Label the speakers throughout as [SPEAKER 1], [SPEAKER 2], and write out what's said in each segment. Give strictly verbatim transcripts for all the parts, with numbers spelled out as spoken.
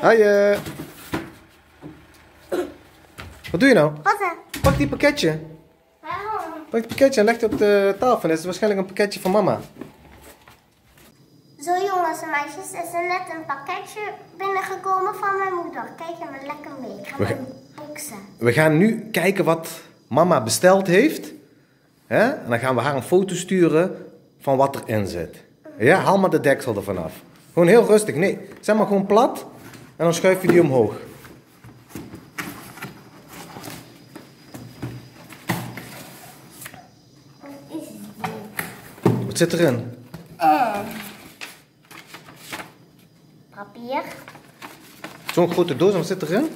[SPEAKER 1] Hoi. Uh... Wat doe je nou?
[SPEAKER 2] Wat dan?
[SPEAKER 1] Pak die pakketje.
[SPEAKER 2] Waarom?
[SPEAKER 1] Pak het pakketje en leg het op de tafel. Dat is waarschijnlijk een pakketje van mama.
[SPEAKER 2] Zo jongens en meisjes, er is er net een pakketje binnengekomen van mijn moeder. Kijk er maar lekker mee. Ik ga
[SPEAKER 1] We,
[SPEAKER 2] hem boxen.
[SPEAKER 1] we gaan nu kijken wat mama besteld heeft. Hè? En dan gaan we haar een foto sturen van wat erin zit. Ja, haal maar de deksel ervan af. Gewoon heel rustig. Nee, zet maar gewoon plat. En dan schuif je die omhoog.
[SPEAKER 2] Wat is dit?
[SPEAKER 1] Wat zit erin?
[SPEAKER 2] Uh. Papier.
[SPEAKER 1] Zo'n grote doos, en wat zit erin?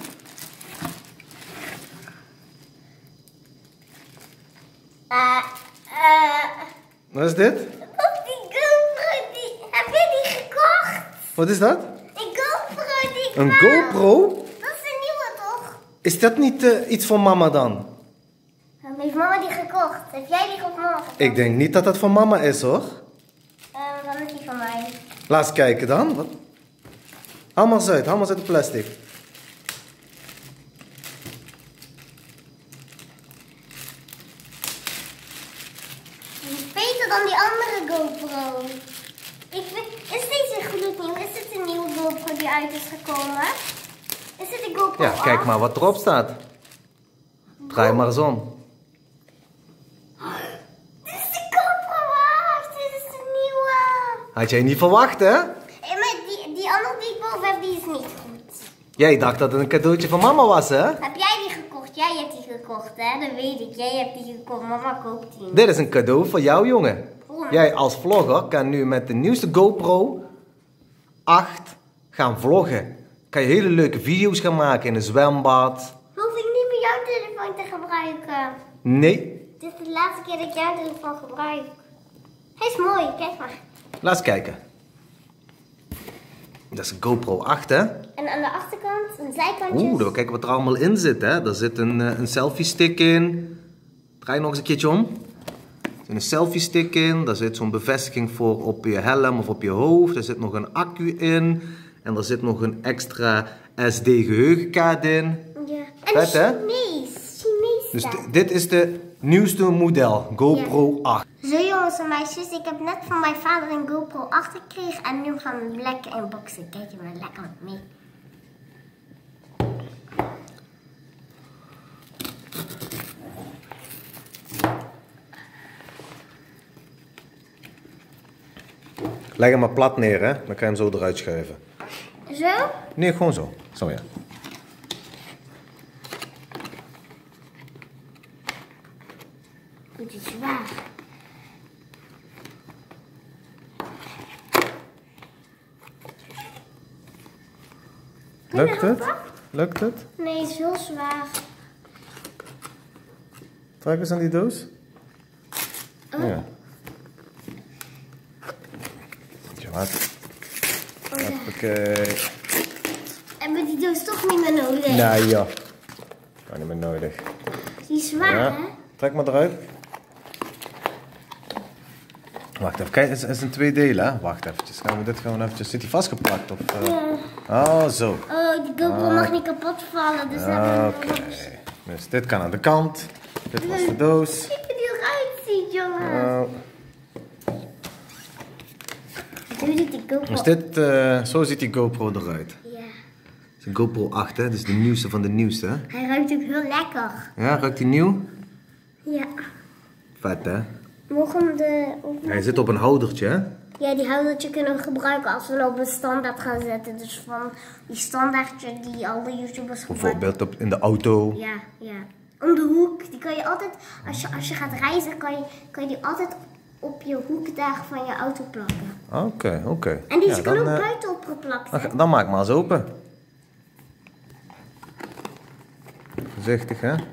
[SPEAKER 2] Uh, uh.
[SPEAKER 1] Wat is dit?
[SPEAKER 2] Op die GoPro, die... heb je die gekocht?
[SPEAKER 1] Wat is dat?
[SPEAKER 2] Die GoPro die ik
[SPEAKER 1] Een
[SPEAKER 2] wou.
[SPEAKER 1] GoPro?
[SPEAKER 2] Dat is een nieuwe toch?
[SPEAKER 1] Is dat niet uh, iets van mama dan?
[SPEAKER 2] Dan heeft mama die gekocht. Heb jij die of mama gekocht?
[SPEAKER 1] Ik denk niet dat dat van mama is hoor.
[SPEAKER 2] Uh, dan is die van mij.
[SPEAKER 1] Laat eens kijken dan. Wat? Haal maar eens uit, haal maar eens uit de plastic.
[SPEAKER 2] Die is beter dan die andere GoPro. Ik vind, is deze gloednieuw? Is dit een nieuwe GoPro die uit is gekomen? Is dit een GoPro
[SPEAKER 1] Ja, kijk
[SPEAKER 2] acht?
[SPEAKER 1] maar wat erop staat. Draai maar eens om.
[SPEAKER 2] Dit is de GoPro acht. Dit is de nieuwe.
[SPEAKER 1] Had jij niet verwacht hè?
[SPEAKER 2] Hey, maar die, die andere die ik boven heb, die is niet goed.
[SPEAKER 1] Jij dacht dat het een cadeautje van mama was hè?
[SPEAKER 2] Heb jij die gekocht? Jij hebt die gekocht, hè? Dat weet ik. Jij hebt die gekocht. Mama koopt die.
[SPEAKER 1] Dit is een cadeau voor jou jongen.
[SPEAKER 2] Waarom?
[SPEAKER 1] Jij als vlogger kan nu met de nieuwste GoPro acht gaan vloggen. Kan je hele leuke video's gaan maken in een zwembad.
[SPEAKER 2] Hoef ik niet meer jouw telefoon te gebruiken.
[SPEAKER 1] Nee.
[SPEAKER 2] Dit is de laatste keer dat ik jouw telefoon gebruik. Hij is mooi, kijk maar.
[SPEAKER 1] Laat eens kijken. Dat is een GoPro acht hè?
[SPEAKER 2] En aan de achterkant, een zijkantje.
[SPEAKER 1] Oeh, we kijken wat er allemaal in zit hè. Er zit een, eh, een selfie stick in. Draai nog eens een keertje om. Er zit een selfie stick in. Daar zit zo'n bevestiging voor op je helm of op je hoofd. Er zit nog een accu in. En er zit nog een extra S D geheugenkaart in.
[SPEAKER 2] Ja. En
[SPEAKER 1] Vet, hè?
[SPEAKER 2] Chinees. Chinees
[SPEAKER 1] Dus
[SPEAKER 2] staat.
[SPEAKER 1] d- dit is de nieuwste model, GoPro acht.
[SPEAKER 2] Zo jongens en meisjes, ik heb net van mijn vader een GoPro acht gekregen en nu gaan we hem lekker unboxen. Kijk je maar lekker mee.
[SPEAKER 1] Leg hem maar plat neer hè, dan kan je hem zo eruit schuiven.
[SPEAKER 2] Zo?
[SPEAKER 1] Nee, gewoon zo. Zo ja.
[SPEAKER 2] Het is zwaar.
[SPEAKER 1] Lukt het? Lukt het?
[SPEAKER 2] Nee, het is heel zwaar.
[SPEAKER 1] Trek eens aan die doos.
[SPEAKER 2] Oh.
[SPEAKER 1] Ja. Tja, wat?
[SPEAKER 2] Oh, ja.
[SPEAKER 1] Oké.
[SPEAKER 2] Hebben we die doos toch niet meer nodig?
[SPEAKER 1] Nee joh. Kan niet meer nodig.
[SPEAKER 2] Die is zwaar,
[SPEAKER 1] Ja.
[SPEAKER 2] hè?
[SPEAKER 1] Trek maar eruit. Wacht even, kijk, het is, het is in twee delen hè. Wacht eventjes, gaan we dit gewoon eventjes... Zit hij vastgeplakt of... Uh...
[SPEAKER 2] Ja.
[SPEAKER 1] Oh, zo.
[SPEAKER 2] Oh, die GoPro mag niet kapot vallen, dus dan hebben we
[SPEAKER 1] Oké.
[SPEAKER 2] nog-
[SPEAKER 1] Dus dit kan aan de kant. Dit was de doos.
[SPEAKER 2] Kijk hoe die eruit ziet, jongen.
[SPEAKER 1] Oh.
[SPEAKER 2] Hoe ziet die GoPro?
[SPEAKER 1] Dus dit, uh, zo ziet die GoPro eruit.
[SPEAKER 2] Ja.
[SPEAKER 1] Het is een GoPro acht hè, dus de nieuwste van de nieuwste hè.
[SPEAKER 2] Hij ruikt ook heel lekker.
[SPEAKER 1] Ja, ruikt die nieuw?
[SPEAKER 2] Ja.
[SPEAKER 1] Vet hè.
[SPEAKER 2] Mogen de...
[SPEAKER 1] Hij zit op een houdertje hè.
[SPEAKER 2] Ja, die houdertje kunnen we gebruiken als we hem op een standaard gaan zetten. Dus van die standaardje die alle YouTubers gebruiken.
[SPEAKER 1] Bijvoorbeeld op, in de auto.
[SPEAKER 2] Ja, ja. Om de hoek. Die kan je altijd, als je, als je gaat reizen, kan je, kan je die altijd op je hoek daar van je auto plakken.
[SPEAKER 1] Oké, oké. Okay.
[SPEAKER 2] En die
[SPEAKER 1] Ja,
[SPEAKER 2] kan
[SPEAKER 1] dan,
[SPEAKER 2] ook
[SPEAKER 1] uh,
[SPEAKER 2] buiten opgeplakt.
[SPEAKER 1] dan,
[SPEAKER 2] hè?
[SPEAKER 1] dan maak maar eens open. Voorzichtig hè.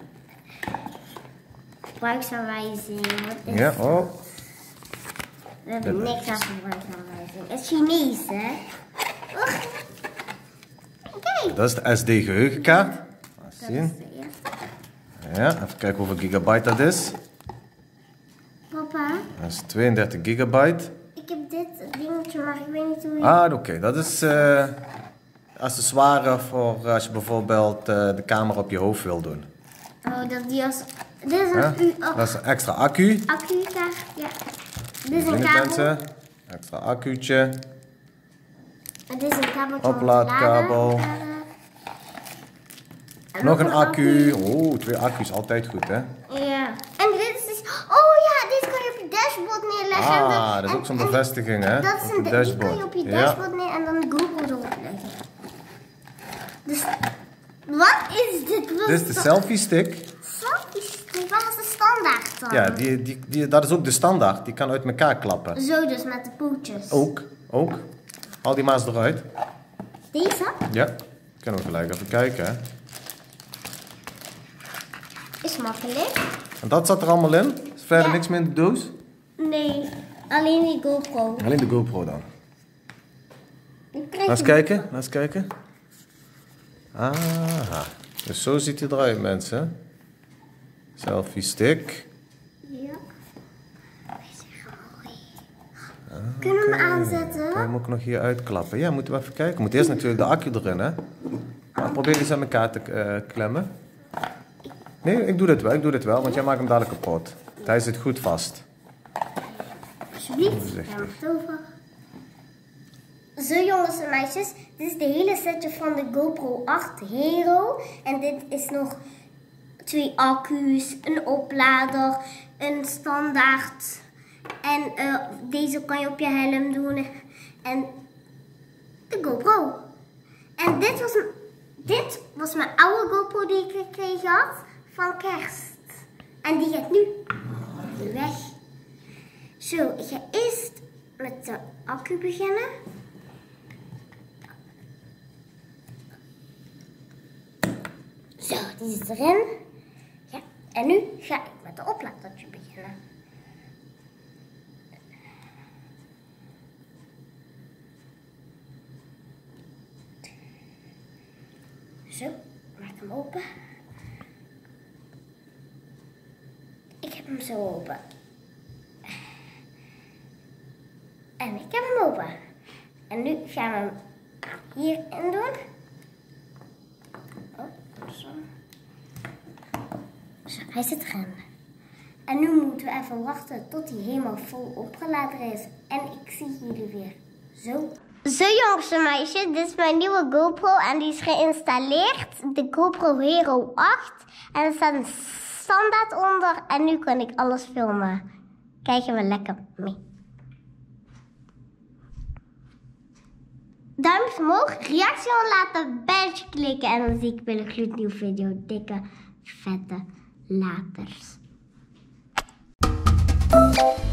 [SPEAKER 2] Gebruiksaanwijzing. Wat is
[SPEAKER 1] Ja,
[SPEAKER 2] het?
[SPEAKER 1] oh.
[SPEAKER 2] We hebben niks aan gebruiksaanwijzing. Het is Chinees, hè? Oeg. Oké.
[SPEAKER 1] Dat is de S D geheugenkaart. Laat
[SPEAKER 2] Dat is
[SPEAKER 1] zien.
[SPEAKER 2] de eerste.
[SPEAKER 1] Ja, even kijken hoeveel gigabyte dat is.
[SPEAKER 2] Papa,
[SPEAKER 1] Dat is tweeëndertig gigabyte.
[SPEAKER 2] ik heb dit dingetje, maar ik weet niet hoe je...
[SPEAKER 1] Ah, oké. Okay. Dat is uh, accessoire voor als je bijvoorbeeld uh, de camera op je hoofd wil doen.
[SPEAKER 2] Oh, dat die als... Dit is een
[SPEAKER 1] Ja?
[SPEAKER 2] U... Oh.
[SPEAKER 1] Dat is een extra accu.
[SPEAKER 2] Accu daar, ja. Dit is een kabel.
[SPEAKER 1] Mensen. Extra accu'tje.
[SPEAKER 2] Dit is een kabel.
[SPEAKER 1] Oplaadkabel. Nog een accu. Oh, twee accu's, altijd goed hè?
[SPEAKER 2] Ja. En dit is dus... Oh ja, dit kan je op je dashboard neerleggen.
[SPEAKER 1] Ah,
[SPEAKER 2] en dan,
[SPEAKER 1] dat is ook
[SPEAKER 2] en-
[SPEAKER 1] zo'n
[SPEAKER 2] en
[SPEAKER 1] bevestiging hè?
[SPEAKER 2] Dat is
[SPEAKER 1] op
[SPEAKER 2] een
[SPEAKER 1] je
[SPEAKER 2] die
[SPEAKER 1] dashboard.
[SPEAKER 2] kan je op je
[SPEAKER 1] Ja.
[SPEAKER 2] dashboard neer en dan de GoPro erop leggen. Dus... Wat is dit? Wat
[SPEAKER 1] Dit is de selfie stick.
[SPEAKER 2] Selfie stick? Waar is de standaard dan?
[SPEAKER 1] Ja, die, die, die, dat is ook de standaard. Die kan uit elkaar klappen.
[SPEAKER 2] Zo dus, met de pootjes.
[SPEAKER 1] Ook, ook. Haal die maar eens eruit.
[SPEAKER 2] Deze?
[SPEAKER 1] Ja, kunnen we gelijk even kijken hè?
[SPEAKER 2] Is makkelijk.
[SPEAKER 1] En dat zat er allemaal in? Is verder
[SPEAKER 2] Ja.
[SPEAKER 1] niks meer in de doos?
[SPEAKER 2] Nee, alleen die GoPro.
[SPEAKER 1] Alleen de GoPro dan.
[SPEAKER 2] Ik krijg
[SPEAKER 1] Laat eens
[SPEAKER 2] hem.
[SPEAKER 1] kijken, laat eens kijken. Aha, dus zo ziet hij eruit mensen. Selfie stick.
[SPEAKER 2] Ja. Kunnen we hem aanzetten?
[SPEAKER 1] Kan je hem ook nog hier uitklappen? Ja, moeten we even kijken. Moet eerst natuurlijk de accu erin hè. Maar probeer eens aan elkaar te uh, klemmen. Nee, ik doe dit wel, ik doe dit wel, want jij maakt hem dadelijk kapot. Hij zit goed vast.
[SPEAKER 2] Alsjeblieft. Ja, mag het over. Zo jongens en meisjes, dit is de hele setje van de GoPro acht Hero. En dit is nog twee accu's, een oplader, een standaard. En uh, deze kan je op je helm doen. En de GoPro. En dit was, dit was mijn oude GoPro die ik gekregen had van kerst. En die gaat nu weg. Zo, ik ga eerst met de accu beginnen. Zo, die is erin. Ja, en nu ga ik met de opladertje beginnen. Zo, maak hem open. Ik heb hem zo open. En ik heb hem open. En nu gaan we hem hierin doen. Oh, zo. Zo, hij zit erin. En nu moeten we even wachten tot hij helemaal vol opgeladen is. En ik zie jullie weer. Zo. Zo jongens en meisjes, dit is mijn nieuwe GoPro en die is geïnstalleerd. De GoPro Hero acht. En er staat een standaard onder en nu kan ik alles filmen. Kijken we lekker mee. Duimpje omhoog, reactie laten, badge klikken en dan zie ik weer een gloednieuwe video. Dikke, vette laters.